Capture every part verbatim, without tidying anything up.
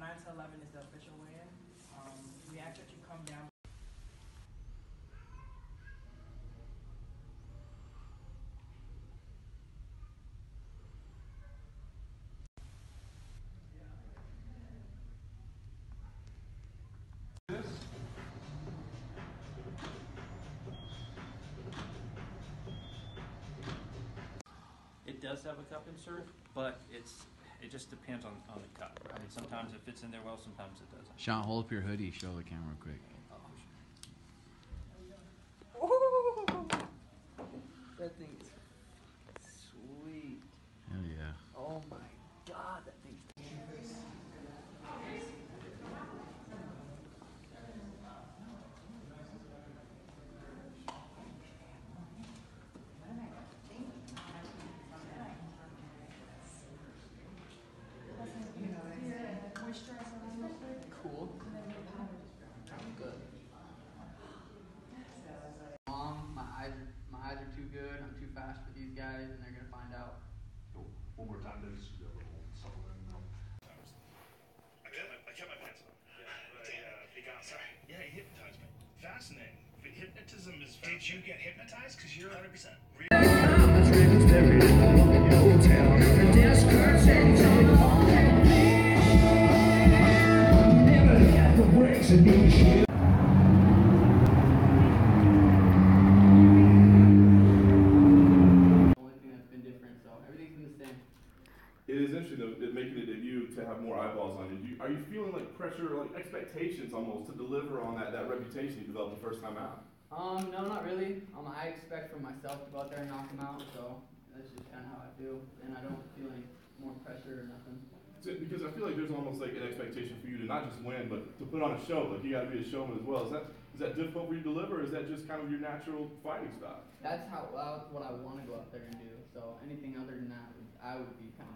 nine to eleven is the official weigh-in. Um, we ask that you come down. It does have a cup insert, but it's it just depends on, on the cup. I mean, sometimes it fits in there well, sometimes it doesn't. Sean, hold up your hoodie. Show the camera quick. Oh, that thing is sweet. Hell yeah. Oh my god, that thing's cool. Good. Mom, my eyes are my eyes are too good. I'm too fast for these guys, and they're gonna find out. One more time, there's a little supplement milk. I kept my, I kept my pants on. Yeah, uh, he got, sorry. Yeah, he hypnotized me. Fascinating. Hypnotism is fascinating. Did you get hypnotized? Because you're one hundred percent. It is interesting though, that making a debut to have more eyeballs on you. you. Are you feeling like pressure, like expectations almost to deliver on that, that reputation you developed the first time out? Um, no, not really. Um, I expect from myself to go out there and knock them out, so that's just kind of how I feel, and I don't feel any more pressure or nothing. So, because I feel like there's almost like an expectation for you to not just win, but to put on a show. Like you got to be a showman as well. Is that is that difficult for you to deliver, or is that just kind of your natural fighting style? That's how uh, what I want to go out there and do. So anything other than that, would, I would be kind of.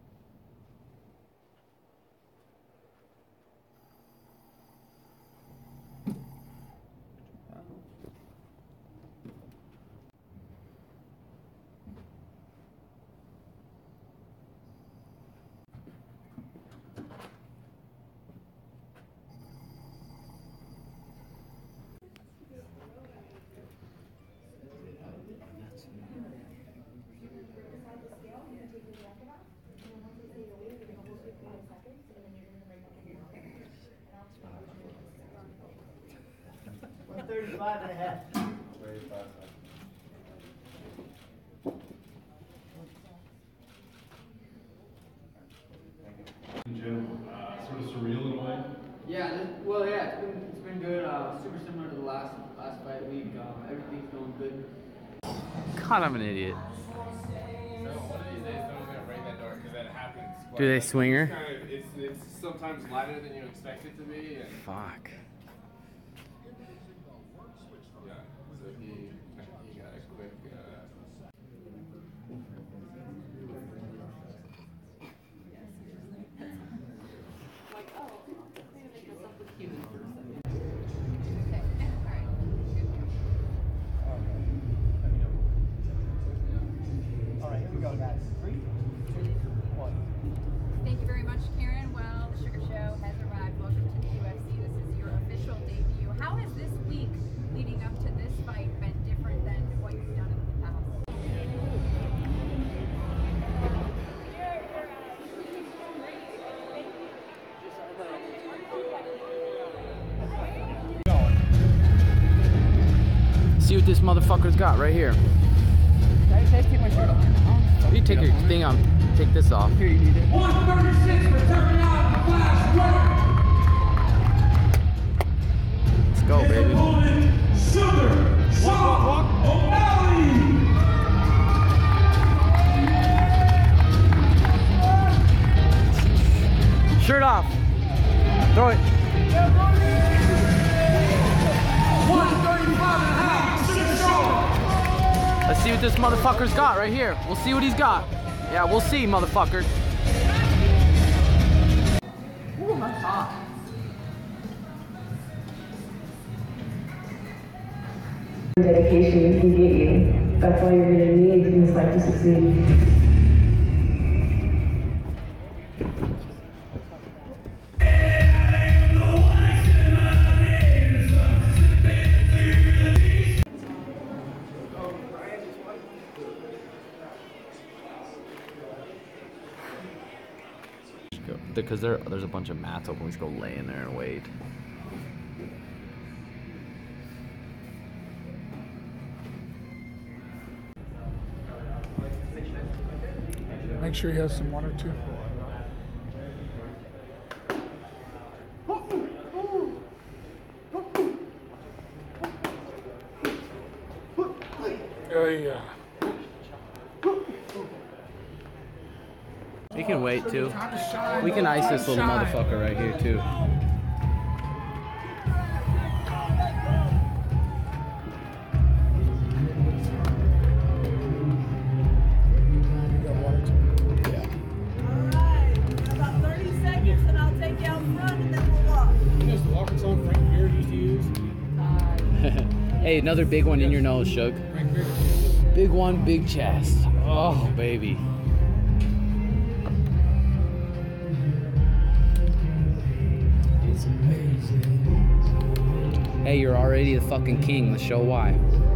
one thirty-five and a half. Jim, uh, sort of surreal in a way. Yeah, this, well, yeah, it's been it's been good. Uh, super similar to the last last fight week. Um, everything's going good. God, I'm an idiot. So one of these days, someone's gonna break that door because that happens. Do they swing her? It's, kind of, it's, it's sometimes lighter than you expect it to be. And Fuck. yeah, so he, he got a quick. Uh, Thank you very much, Karen. Well, the Sugar Show has arrived. Welcome to the U F C. This is your official debut. How has this week leading up to this fight been different than what you've done in the past? See what this motherfucker's got right here. Can I just take my shirt off? You take your thing off. Take this off. Here, you need it. one thirty-six for turning out the class winner. Let's go, baby. Sugar Sean O'Malley. Shirt off. Throw it. one thirty-five and a half. Sugar Sean. Let's see what this motherfucker's got right here. We'll see what he's got. Yeah, we'll see, motherfucker. Ooh, that's hot. Dedication we can get you. That's all you're going to need in this life to succeed. it because there there's a bunch of mats open. We just go lay in there and wait. Make sure he has some water too. Oh yeah. We can wait too. We can ice this little motherfucker right here too. Hey, another big one in your nose, Shug. Big one, big chest. Oh, baby. It's amazing. Hey, you're already the fucking king. Let's show why.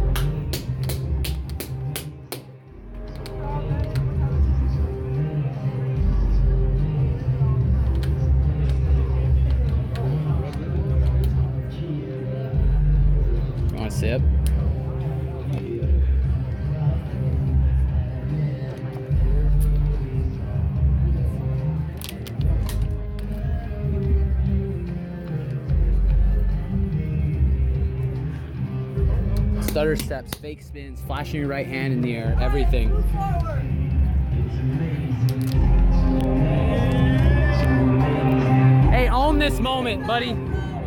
Sip. Stutter steps, fake spins, flashing your right hand in the air, everything. Hey, own this moment, buddy.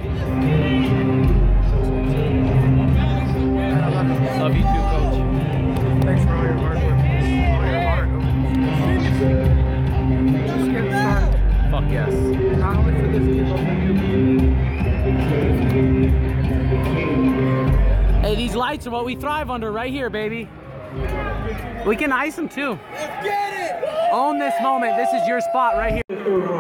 Love you too, Coach. Thanks for all your hard work. All your heart. Just getting started. Fuck yes. Not only for this kid, but for you. Hey, these lights are what we thrive under right here, baby. We can ice them too. Let's get it! Own this moment. This is your spot right here.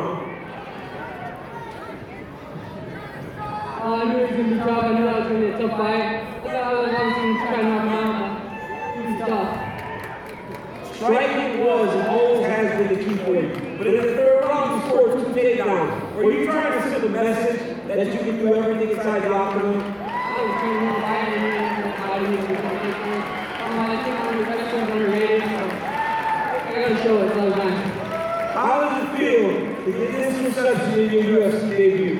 Uh, I knew he was going to be tough. I knew that was going to be a tough fight. I thought I was obviously going to try to knock him out, but he was tough. Striking was and always has been the key for you. But in the third round, you scored two takedowns. Were you trying to send a message that you can do everything inside the octagon? I was trying to move back and I didn't even know what I think I'm the best one's underrated, so I got to show it. So that was nice. How does it feel to get this reception in your U F C debut?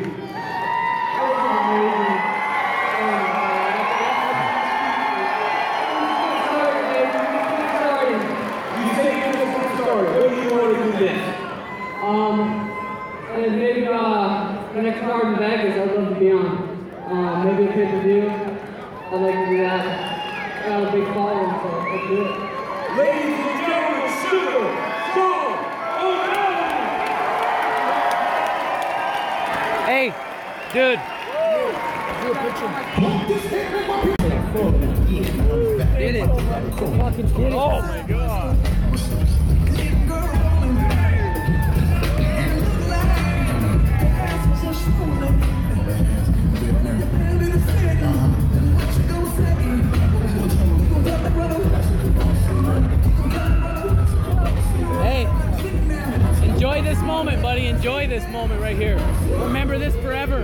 Um, and maybe uh, the next card in Vegas, I'd love to be on. Um, maybe a pay-per-view. I'd like to do that. I got a big following, so let's do it. Ladies and gentlemen, Sugar Sean O'Malley! Hey, dude. Did it. Fucking did it. Oh my god. Hey, enjoy this moment, buddy. Enjoy this moment right here. Remember this forever.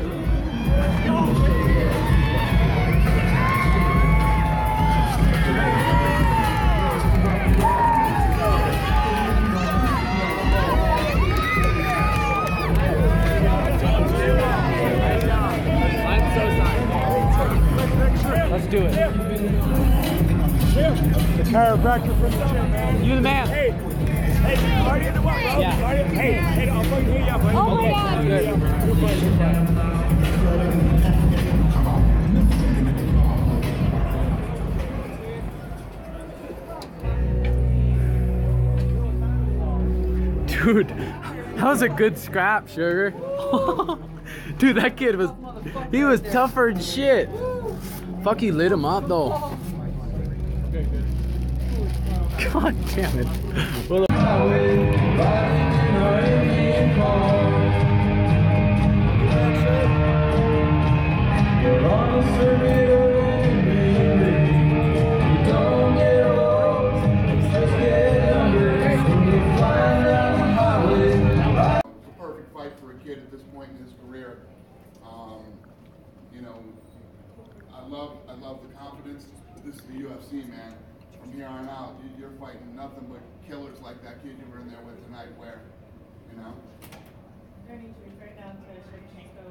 Let's do it. The chiropractor from the gym, man. You the man. Hey, hey, party in the what, bro? Yeah. Party in the, hey, hey, I'll fucking hear you up, buddy. Oh my Okay. God. Good. Dude, that was a good scrap, Sugar. Dude, that kid was, he was tougher than shit. Fuck, he lit him up though. God damn it. Well, Perfect fight in his career. Um, you know, I love I love the confidence. This is the U F C, man. From here on out, you, you're fighting nothing but killers like that kid you were in there with tonight. Where, you know. Ernie, should we throw it down to Shevchenko?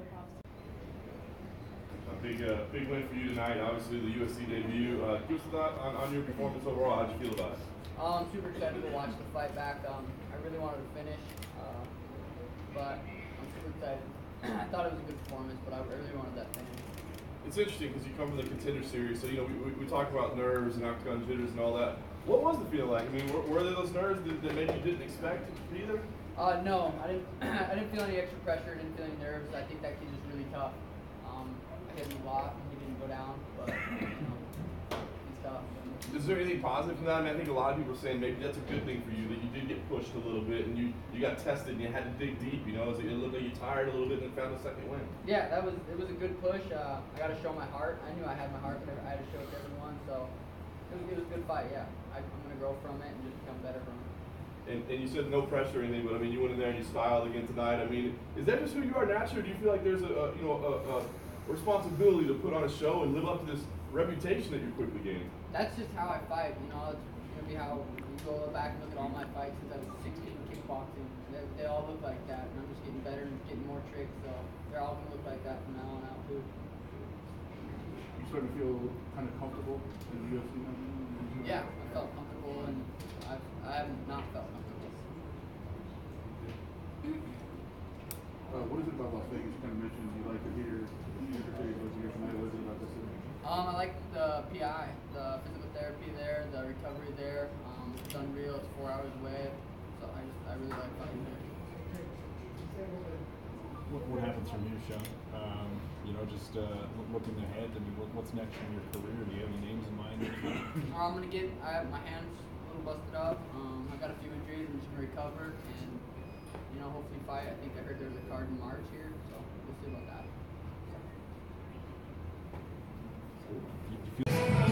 A big, uh, big win for you tonight. Obviously, the U F C debut. Uh, give us a thought on, on your performance overall. How'd you feel about it? Um, I'm super excited to watch the fight back. Um, I really wanted to finish, uh, but I'm super excited. I thought it was a good performance, but I really wanted that finish. It's interesting because you come from the Contender Series, so you know we, we, we talk about nerves and octagon jitters and all that. What was the feel like? I mean, were, were there those nerves that, that maybe you didn't expect either? Uh, no, I didn't. I didn't feel any extra pressure. Didn't feel any nerves. I think that kid is really tough. Um, I hit him a lot. He didn't go down, but you know, he's tough. Is there anything positive from that? I mean, I think a lot of people are saying maybe that's a good thing for you, that you did get pushed a little bit and you, you got tested and you had to dig deep, you know? It looked like you tired a little bit and then found a second win. Yeah, that was it was a good push. Uh, I got to show my heart. I knew I had my heart, but I had to show it to everyone. So it was, it was a good fight, yeah. I, I'm going to grow from it and just become better from it. And, and you said no pressure or anything, but I mean, you went in there and you styled again tonight. I mean, is that just who you are naturally? Or do you feel like there's a, a you know a, a responsibility to put on a show and live up to this reputation that you're quickly gaining? That's just how I fight, you know. It's gonna be how you go back and look at all my fights since I was sixteen in kickboxing. They, they all look like that, and I'm just getting better and getting more tricks, so they're all gonna look like that from now on out too. You starting to feel kind of comfortable in the U F C now? Yeah, I felt comfortable, and I've, I have not felt comfortable. Uh, what is it about Las Vegas? You kind of mentioned you like it here. What is it about this city? Um, I like the P I, the physical therapy there, the recovery there. Um, it's unreal. It's four hours away, so I just I really like fighting there. What, what happens from here, Sean? Um, you know, just uh, looking ahead. I mean, what, what's next in your career? Do you have any names in mind? I'm gonna get. I have my hands a little busted up. Um, I got a few injuries. I'm just gonna recover and you know hopefully fight. I think I heard there's a card in March here, so we'll see about that. You feel